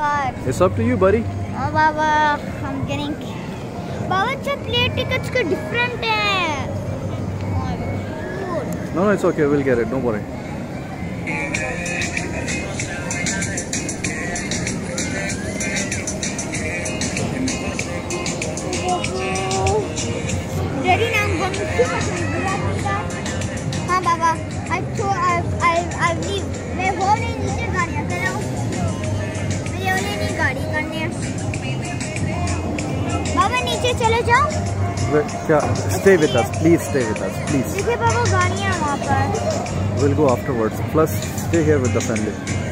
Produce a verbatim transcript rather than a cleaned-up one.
car. It's up to you, buddy. Oh, Baba, I'm getting. Baba, the plane tickets are different. No, no, it's okay. We'll get it. Don't worry. Ready now? I'm going to see हाँ बाबा, I thought I I I leave. मैं वो नहीं नीचे गाड़ियाँ चलाऊँ. मैं ये वाली नहीं गाड़ी करनी है. बाबा नीचे चले जाओ. क्या? Stay with us, please. Stay with us, please. देखिए बाबा गाड़ियाँ वहाँ पर. We'll go afterwards. Plus, stay here with the family.